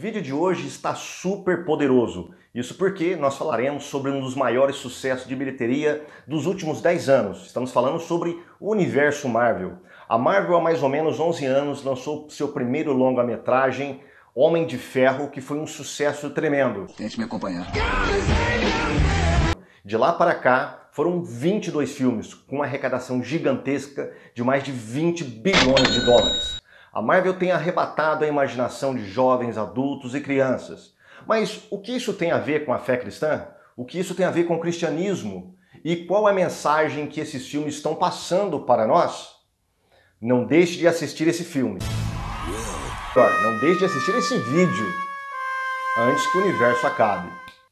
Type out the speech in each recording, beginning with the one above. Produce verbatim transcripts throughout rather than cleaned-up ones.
vídeo de hoje está super poderoso. Isso porque nós falaremos sobre um dos maiores sucessos de bilheteria dos últimos dez anos. Estamos falando sobre o universo Marvel. A Marvel há mais ou menos onze anos lançou seu primeiro longa-metragem, Homem de Ferro, que foi um sucesso tremendo. Tente me acompanhar. De lá para cá, foram vinte e dois filmes, com uma arrecadação gigantesca de mais de vinte bilhões de dólares. A Marvel tem arrebatado a imaginação de jovens, adultos e crianças. Mas o que isso tem a ver com a fé cristã? O que isso tem a ver com o cristianismo? E qual é a mensagem que esses filmes estão passando para nós? Não deixe de assistir esse filme. Não deixe de assistir esse vídeo antes que o universo acabe.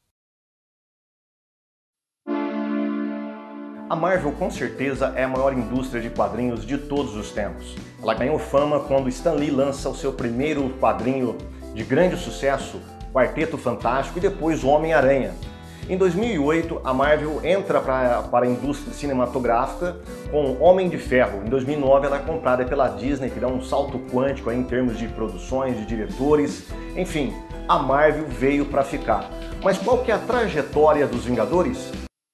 A Marvel com certeza é a maior indústria de quadrinhos de todos os tempos. Ela ganhou fama quando Stan Lee lança o seu primeiro quadrinho de grande sucesso, Quarteto Fantástico, e depois o Homem-Aranha. Em dois mil e oito, a Marvel entra para, para a indústria cinematográfica com Homem de Ferro. Em dois mil e nove, ela é comprada pela Disney, que dá um salto quântico aí em termos de produções, de diretores. Enfim, a Marvel veio para ficar. Mas qual que é a trajetória dos Vingadores?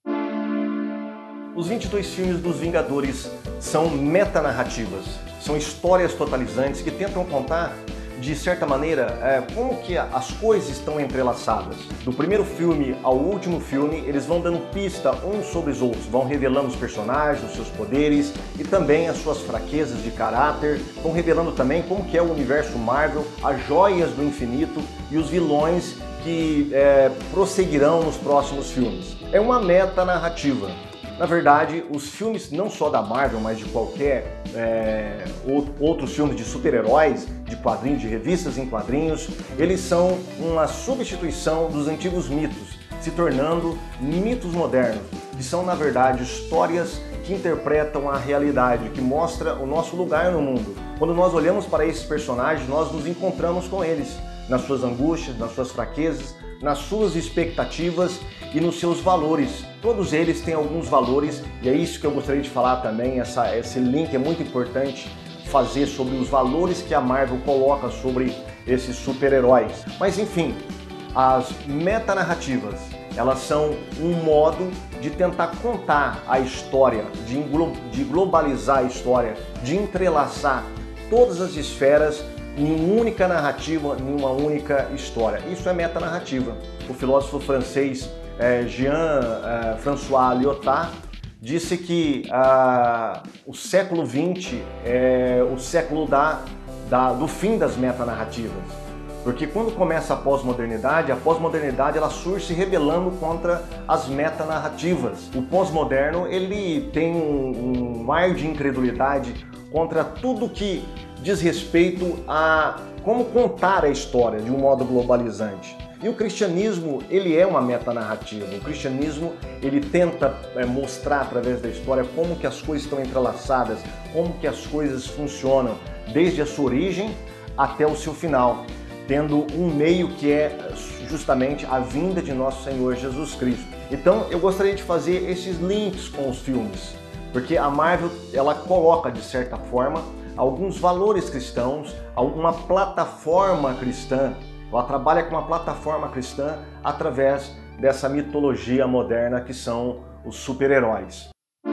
Os vinte e dois filmes dos Vingadores são metanarrativas, são histórias totalizantes que tentam contar, de certa maneira, é, como que as coisas estão entrelaçadas. Do primeiro filme ao último filme, eles vão dando pista uns sobre os outros, vão revelando os personagens, os seus poderes e também as suas fraquezas de caráter, vão revelando também como que é o universo Marvel, as joias do infinito e os vilões que é, prosseguirão nos próximos filmes. É uma metanarrativa. Na verdade, os filmes não só da Marvel, mas de qualquer é, outros filmes de super-heróis, de quadrinhos, de revistas em quadrinhos, eles são uma substituição dos antigos mitos, se tornando mitos modernos, que são, na verdade, histórias que interpretam a realidade, que mostra o nosso lugar no mundo. Quando nós olhamos para esses personagens, nós nos encontramos com eles, nas suas angústias, nas suas fraquezas, nas suas expectativas e nos seus valores. Todos eles têm alguns valores e é isso que eu gostaria de falar também, essa, esse link é muito importante fazer sobre os valores que a Marvel coloca sobre esses super-heróis. Mas enfim, as metanarrativas, elas são um modo de tentar contar a história, de, englo de globalizar a história, de entrelaçar todas as esferas em uma única narrativa, em uma única história. Isso é metanarrativa. O filósofo francês eh, Jean-François eh, Lyotard disse que ah, o século vinte é o século da, da, do fim das metanarrativas. Porque quando começa a pós-modernidade, a pós-modernidade ela surge se rebelando contra as metanarrativas. O pós-moderno ele tem um, um ar de incredulidade contra tudo que diz respeito a como contar a história de um modo globalizante. E o cristianismo, ele é uma metanarrativa. O cristianismo, ele tenta é, mostrar através da história como que as coisas estão entrelaçadas, como que as coisas funcionam, desde a sua origem até o seu final, tendo um meio que é justamente a vinda de nosso Senhor Jesus Cristo. Então, eu gostaria de fazer esses links com os filmes, porque a Marvel, ela coloca, de certa forma, alguns valores cristãos, alguma plataforma cristã. Ela trabalha com uma plataforma cristã através dessa mitologia moderna que são os super-heróis.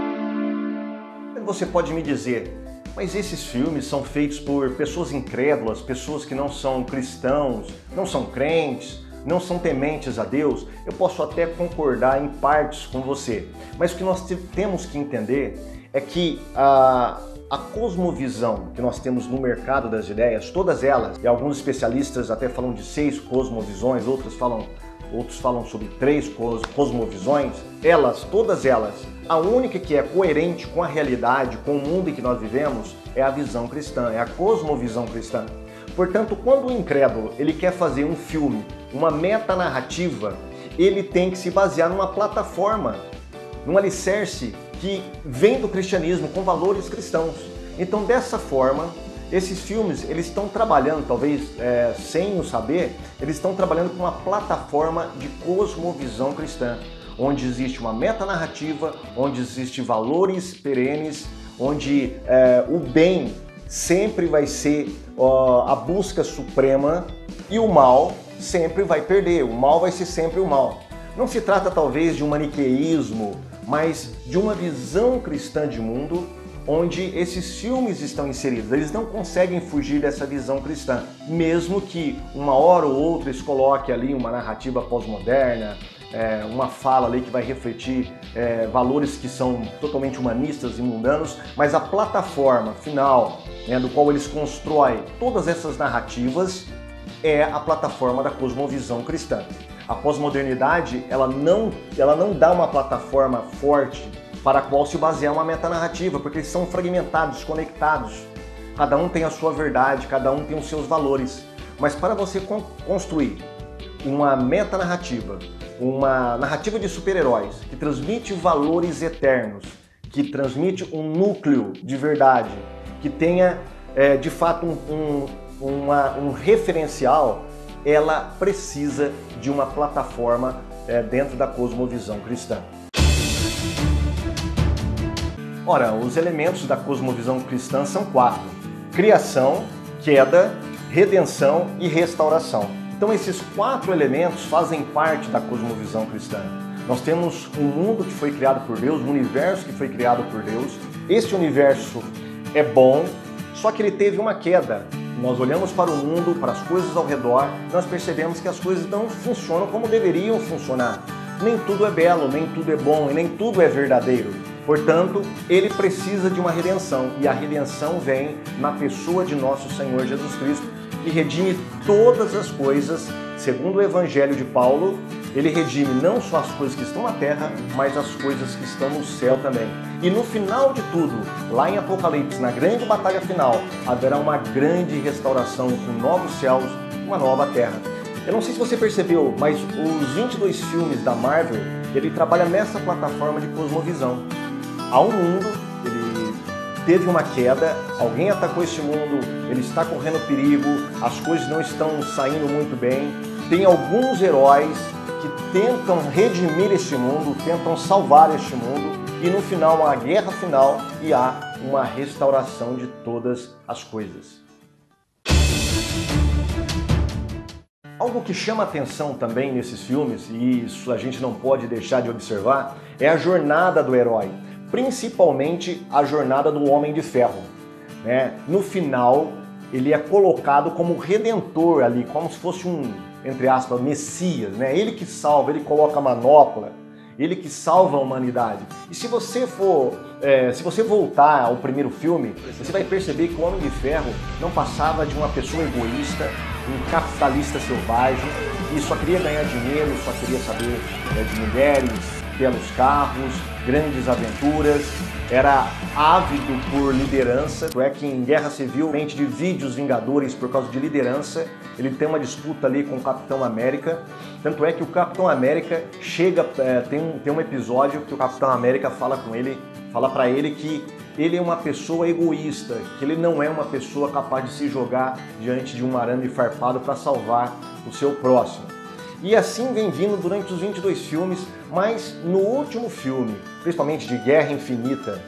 Você pode me dizer, mas esses filmes são feitos por pessoas incrédulas, pessoas que não são cristãos, não são crentes, não são tementes a Deus? Eu posso até concordar em partes com você, mas o que nós temos que entender é que a, a cosmovisão que nós temos no mercado das ideias, todas elas, e alguns especialistas até falam de seis cosmovisões, outros falam, outros falam sobre três cos, cosmovisões, elas, todas elas, a única que é coerente com a realidade, com o mundo em que nós vivemos, é a visão cristã, é a cosmovisão cristã. Portanto, quando o incrédulo ele quer fazer um filme, uma metanarrativa, ele tem que se basear numa plataforma, num alicerce que vem do cristianismo com valores cristãos. Então, dessa forma, esses filmes eles estão trabalhando, talvez é, sem o saber, eles estão trabalhando com uma plataforma de cosmovisão cristã, onde existe uma metanarrativa, onde existem valores perenes, onde é, o bem sempre vai ser uh, a busca suprema e o mal sempre vai perder, o mal vai ser sempre o mal. Não se trata talvez de um maniqueísmo, mas de uma visão cristã de mundo onde esses filmes estão inseridos. Eles não conseguem fugir dessa visão cristã, mesmo que uma hora ou outra eles coloquem ali uma narrativa pós-moderna, é, uma fala ali que vai refletir é, valores que são totalmente humanistas e mundanos, mas a plataforma final, né, do qual eles constroem todas essas narrativas é a plataforma da cosmovisão cristã. A pós-modernidade, ela não, ela não dá uma plataforma forte para a qual se basear uma metanarrativa, porque eles são fragmentados, conectados. Cada um tem a sua verdade, cada um tem os seus valores. Mas para você con construir uma metanarrativa, uma narrativa de super-heróis que transmite valores eternos, que transmite um núcleo de verdade, que tenha é, de fato um, um, uma, um referencial, ela precisa de uma plataforma é, dentro da cosmovisão cristã. Ora, os elementos da cosmovisão cristã são quatro: criação, queda, redenção e restauração. Então esses quatro elementos fazem parte da cosmovisão cristã. Nós temos um mundo que foi criado por Deus, um universo que foi criado por Deus. Este universo é bom, só que ele teve uma queda. Nós olhamos para o mundo, para as coisas ao redor, nós percebemos que as coisas não funcionam como deveriam funcionar. Nem tudo é belo, nem tudo é bom e nem tudo é verdadeiro. Portanto, ele precisa de uma redenção, e a redenção vem na pessoa de nosso Senhor Jesus Cristo, que redime todas as coisas, segundo o Evangelho de Paulo. Ele redime não só as coisas que estão na terra, mas as coisas que estão no céu também. E no final de tudo, lá em Apocalipse, na grande batalha final, haverá uma grande restauração com novos céus, uma nova terra. Eu não sei se você percebeu, mas os vinte e dois filmes da Marvel, ele trabalha nessa plataforma de cosmovisão. Há um mundo, ele teve uma queda, alguém atacou esse mundo, ele está correndo perigo, as coisas não estão saindo muito bem. Tem alguns heróis que tentam redimir este mundo, tentam salvar este mundo, e no final há a guerra final e há uma restauração de todas as coisas. Algo que chama atenção também nesses filmes, e isso a gente não pode deixar de observar, é a jornada do herói. Principalmente a jornada do Homem de Ferro, né? No final, ele é colocado como redentor ali, como se fosse um, entre aspas, Messias, né? Ele que salva, ele coloca a manopla, ele que salva a humanidade. E se você for, é, se você voltar ao primeiro filme, você vai perceber que o Homem de Ferro não passava de uma pessoa egoísta, um capitalista selvagem, que só queria ganhar dinheiro, só queria saber é, de mulheres, belos carros, grandes aventuras, era ávido por liderança. É que em Guerra Civil, mente divide os Vingadores por causa de liderança. Ele tem uma disputa ali com o Capitão América. Tanto é que o Capitão América chega, é, tem, um, tem um episódio que o Capitão América fala com ele, fala para ele que ele é uma pessoa egoísta, que ele não é uma pessoa capaz de se jogar diante de um arame farpado para salvar o seu próximo. E assim vem vindo durante os vinte e dois filmes, mas no último filme, principalmente de Guerra Infinita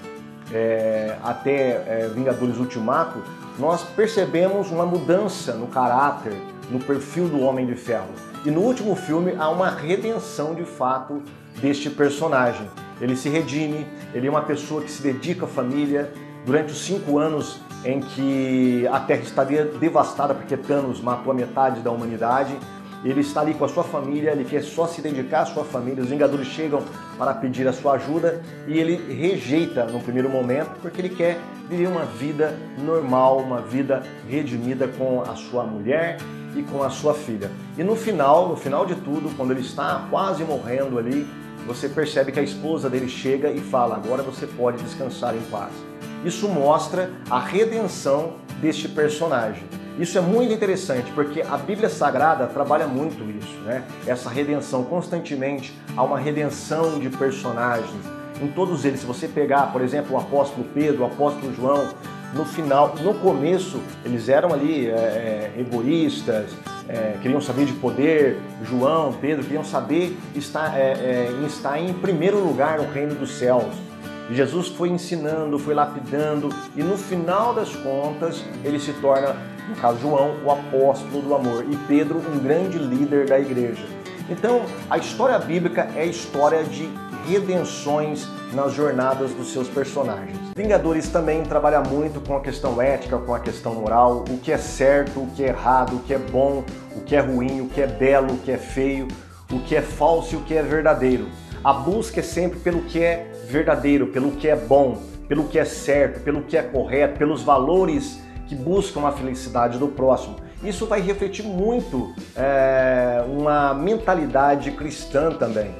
é, até é, Vingadores Ultimato, nós percebemos uma mudança no caráter, no perfil do Homem de Ferro. E no último filme há uma redenção de fato deste personagem. Ele se redime, ele é uma pessoa que se dedica à família. Durante os cinco anos em que a Terra estaria devastada porque Thanos matou a metade da humanidade, ele está ali com a sua família, ele quer só se dedicar à sua família. Os Vingadores chegam para pedir a sua ajuda e ele rejeita no primeiro momento porque ele quer viver uma vida normal, uma vida redimida com a sua mulher e com a sua filha. E no final, no final de tudo, quando ele está quase morrendo ali, você percebe que a esposa dele chega e fala: agora você pode descansar em paz. Isso mostra a redenção deste personagem. Isso é muito interessante, porque a Bíblia Sagrada trabalha muito isso, né? Essa redenção, constantemente há uma redenção de personagens. Em todos eles, se você pegar, por exemplo, o apóstolo Pedro, o apóstolo João, no final, no começo, eles eram ali é, egoístas, é, queriam saber de poder. João, Pedro, queriam saber estar, é, é, estar em primeiro lugar no reino dos céus. E Jesus foi ensinando, foi lapidando e no final das contas ele se torna, no caso João, o apóstolo do amor e Pedro um grande líder da igreja. Então a história bíblica é a história de redenções nas jornadas dos seus personagens. Vingadores também trabalha muito com a questão ética, com a questão moral, o que é certo, o que é errado, o que é bom, o que é ruim, o que é belo, o que é feio, o que é falso e o que é verdadeiro. A busca é sempre pelo que é verdadeiro, pelo que é bom, pelo que é certo, pelo que é correto, pelos valores que buscam a felicidade do próximo. Isso vai refletir muito é, uma mentalidade cristã também.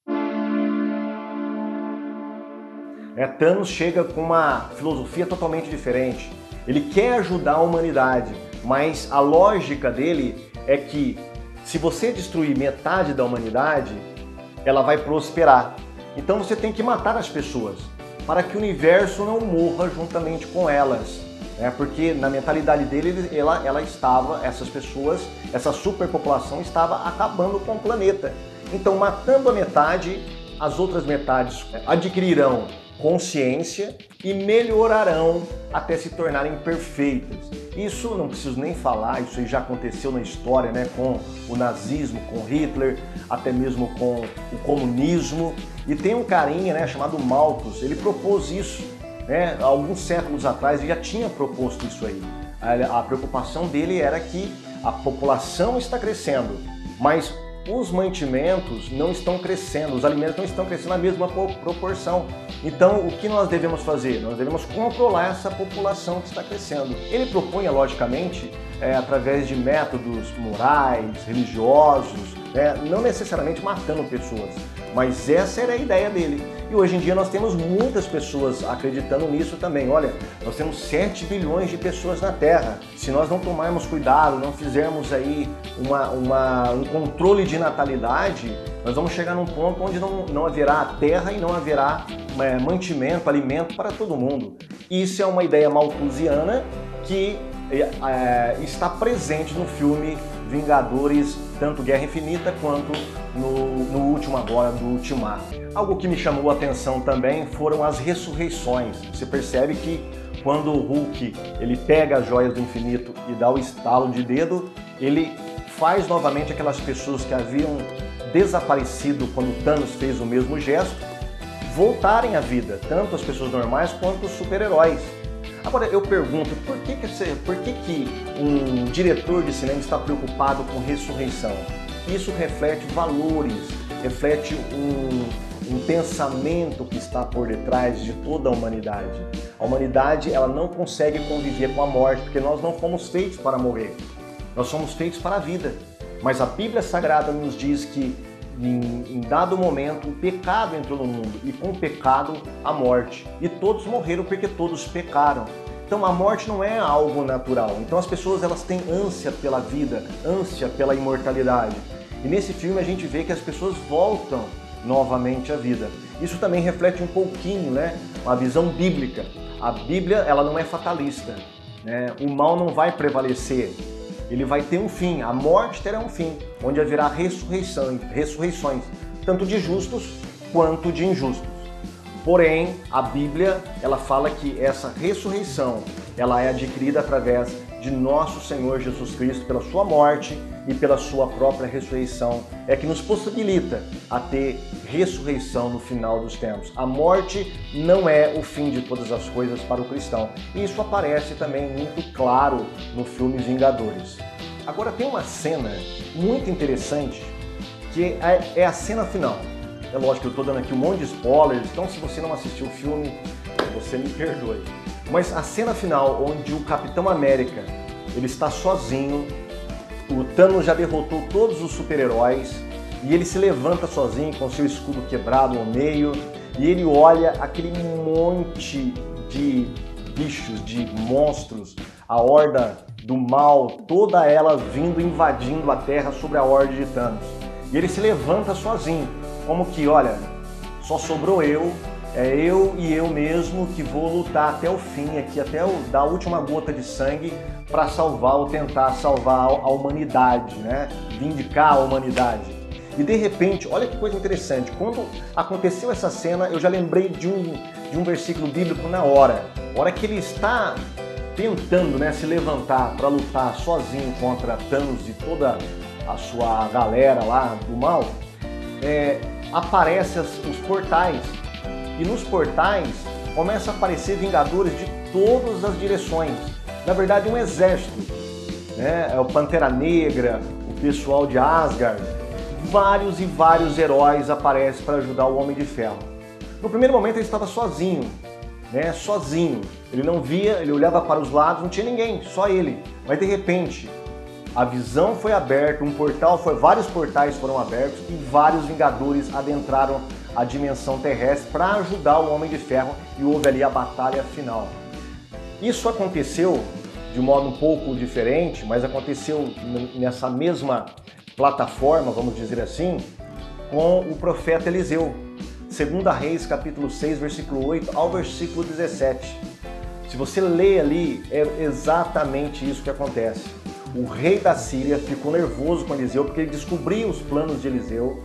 É, Thanos chega com uma filosofia totalmente diferente. Ele quer ajudar a humanidade, mas a lógica dele é que se você destruir metade da humanidade, ela vai prosperar. Então você tem que matar as pessoas para que o universo não morra juntamente com elas. É, porque na mentalidade dele, ela, ela estava, essas pessoas, essa superpopulação estava acabando com o planeta. Então, matando a metade, as outras metades adquirirão consciência e melhorarão até se tornarem perfeitas. Isso não preciso nem falar, isso aí já aconteceu na história, né, com o nazismo, com Hitler, até mesmo com o comunismo. E tem um carinha, né, chamado Malthus, ele propôs isso, né, há alguns séculos atrás, ele já tinha proposto isso aí. A, a preocupação dele era que a população está crescendo, mas os mantimentos não estão crescendo, os alimentos não estão crescendo na mesma proporção. Então, o que nós devemos fazer? Nós devemos controlar essa população que está crescendo. Ele propunha, logicamente, é, através de métodos morais, religiosos, né, não necessariamente matando pessoas, mas essa era a ideia dele. E hoje em dia nós temos muitas pessoas acreditando nisso também. Olha, nós temos sete bilhões de pessoas na Terra. Se nós não tomarmos cuidado, não fizermos aí uma, uma, um controle de natalidade, nós vamos chegar num ponto onde não, não haverá terra e não haverá é, mantimento, alimento para todo mundo. Isso é uma ideia malthusiana que é, está presente no filme Vingadores, tanto Guerra Infinita quanto no, no último agora, do Ultimato. Algo que me chamou a atenção também foram as ressurreições. Você percebe que quando o Hulk ele pega as joias do infinito e dá o estalo de dedo, ele faz novamente aquelas pessoas que haviam desaparecido quando Thanos fez o mesmo gesto, voltarem à vida, tanto as pessoas normais quanto os super-heróis. Agora eu pergunto, por que que, por que que um diretor de cinema está preocupado com ressurreição? Isso reflete valores, reflete um, um pensamento que está por detrás de toda a humanidade. A humanidade ela não consegue conviver com a morte, porque nós não fomos feitos para morrer. Nós somos feitos para a vida. Mas a Bíblia Sagrada nos diz que em, em dado momento o pecado entrou no mundo e com o pecado a morte. E todos morreram porque todos pecaram. Então a morte não é algo natural. Então as pessoas elas têm ânsia pela vida, ânsia pela imortalidade. E nesse filme a gente vê que as pessoas voltam novamente à vida. Isso também reflete um pouquinho, né, uma visão bíblica. A Bíblia ela não é fatalista, né? O mal não vai prevalecer. Ele vai ter um fim, a morte terá um fim, onde haverá ressurreição, ressurreições, tanto de justos quanto de injustos. Porém, a Bíblia, ela fala que essa ressurreição, ela é adquirida através de nosso Senhor Jesus Cristo, pela sua morte e pela sua própria ressurreição, é que nos possibilita a ter ressurreição no final dos tempos. A morte não é o fim de todas as coisas para o cristão. E isso aparece também muito claro no filme Vingadores. Agora tem uma cena muito interessante, que é a cena final. É lógico que eu estou dando aqui um monte de spoilers, então se você não assistiu o filme, você me perdoe. Mas a cena final, onde o Capitão América ele está sozinho, o Thanos já derrotou todos os super-heróis e ele se levanta sozinho com seu escudo quebrado ao meio e ele olha aquele monte de bichos, de monstros, a horda do mal, toda ela vindo invadindo a Terra sobre a horda de Thanos. E ele se levanta sozinho, como que, olha, só sobrou eu, é eu e eu mesmo que vou lutar até o fim aqui, até o, da última gota de sangue para salvar ou tentar salvar a humanidade, né? Vindicar a humanidade. E de repente, olha que coisa interessante, quando aconteceu essa cena, eu já lembrei de um, de um versículo bíblico na hora. A hora que ele está tentando, né, se levantar para lutar sozinho contra Thanos e toda a sua galera lá do mal, é, aparecem os portais. E nos portais começa a aparecer Vingadores de todas as direções. Na verdade, um exército, né? É o Pantera Negra, o pessoal de Asgard, vários e vários heróis aparecem para ajudar o Homem de Ferro. No primeiro momento ele estava sozinho, né? Sozinho. Ele não via, ele olhava para os lados, não tinha ninguém, só ele. Mas de repente, a visão foi aberta, um portal foi, vários portais foram abertos e vários Vingadores adentraram a dimensão terrestre para ajudar o Homem de Ferro e houve ali a batalha final. Isso aconteceu de modo um pouco diferente, mas aconteceu nessa mesma plataforma, vamos dizer assim, com o profeta Eliseu. Segunda Reis, capítulo seis, versículo oito ao versículo dezessete. Se você lê ali, é exatamente isso que acontece. O rei da Síria ficou nervoso com Eliseu porque ele descobriu os planos de Eliseu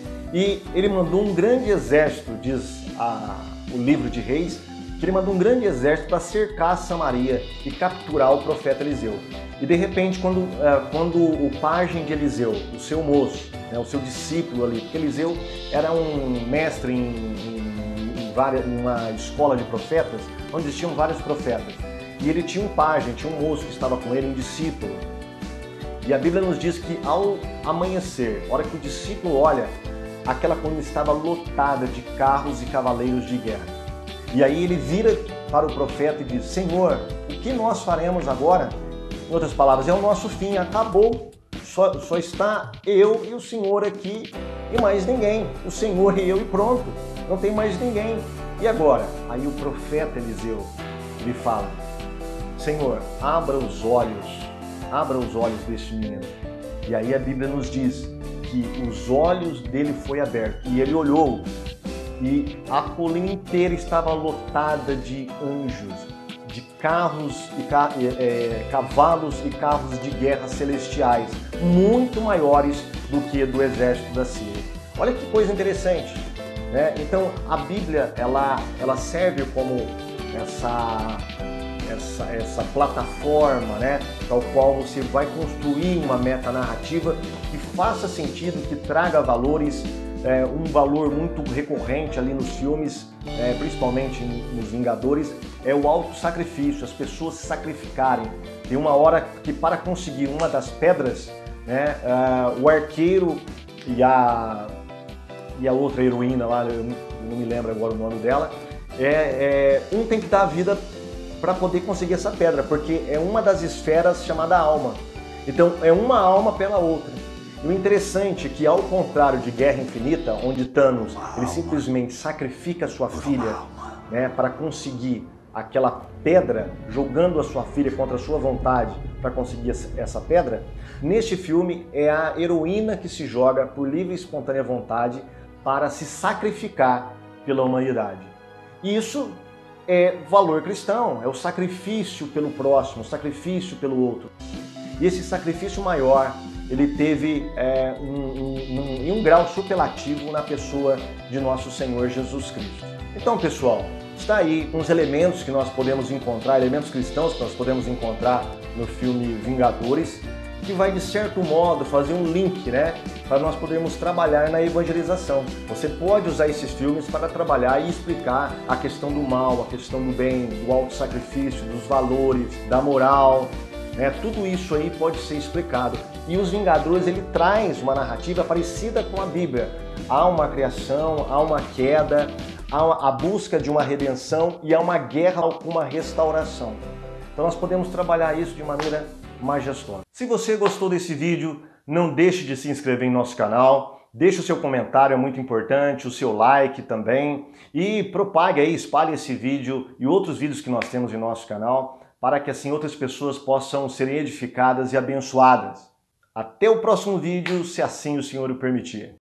e ele mandou um grande exército, diz a, o livro de Reis, que ele mandou um grande exército para cercar Samaria e capturar o profeta Eliseu. E de repente, quando, quando o pajem de Eliseu, o seu moço, né, o seu discípulo ali, porque Eliseu era um mestre em, em, em, várias, em uma escola de profetas, onde existiam vários profetas. E ele tinha um pajem, tinha um moço que estava com ele, um discípulo. E a Bíblia nos diz que ao amanhecer, a hora que o discípulo olha, aquela colina estava lotada de carros e cavaleiros de guerra. E aí ele vira para o profeta e diz: Senhor, o que nós faremos agora? Em outras palavras, é o nosso fim, acabou. Só, só está eu e o Senhor aqui e mais ninguém. O Senhor e eu e pronto. Não tem mais ninguém. E agora? Aí o profeta Eliseu lhe fala: Senhor, abra os olhos, abra os olhos deste menino. E aí a Bíblia nos diz que os olhos dele foi aberto e ele olhou e a colina inteira estava lotada de anjos, de carros e ca é, cavalos e carros de guerra celestiais, muito maiores do que do exército da Síria. Olha que coisa interessante, né? Então a Bíblia ela, ela serve como essa, essa, essa plataforma, né, tal qual você vai construir uma metanarrativa que faça sentido, que traga valores. É, um valor muito recorrente ali nos filmes, é, principalmente nos Vingadores, é o auto-sacrifício, as pessoas se sacrificarem. Tem uma hora que para conseguir uma das pedras, né, uh, o arqueiro e a, e a outra heroína lá, eu não me lembro agora o nome dela, é, é, um tem que dar a vida para poder conseguir essa pedra, porque é uma das esferas chamada alma. Então é uma alma pela outra. E o interessante é que, ao contrário de Guerra Infinita, onde Thanos ele simplesmente sacrifica a sua filha, né, para conseguir aquela pedra, jogando a sua filha contra a sua vontade para conseguir essa pedra, neste filme é a heroína que se joga por livre e espontânea vontade para se sacrificar pela humanidade. E isso é valor cristão, é o sacrifício pelo próximo, o sacrifício pelo outro. E esse sacrifício maior, ele teve é, um, um, um, um grau superlativo na pessoa de nosso Senhor Jesus Cristo. Então, pessoal, está aí uns elementos que nós podemos encontrar, elementos cristãos que nós podemos encontrar no filme Vingadores, que vai, de certo modo, fazer um link, né, para nós podermos trabalhar na evangelização. Você pode usar esses filmes para trabalhar e explicar a questão do mal, a questão do bem, do auto-sacrifício, dos valores, da moral, né, tudo isso aí pode ser explicado. E os Vingadores, ele traz uma narrativa parecida com a Bíblia. Há uma criação, há uma queda, há a busca de uma redenção e há uma guerra com uma restauração. Então nós podemos trabalhar isso de maneira majestosa. Se você gostou desse vídeo, não deixe de se inscrever em nosso canal, deixe o seu comentário, é muito importante, o seu like também, e propague aí, espalhe esse vídeo e outros vídeos que nós temos em nosso canal, para que assim outras pessoas possam serem edificadas e abençoadas. Até o próximo vídeo, se assim o Senhor o permitir.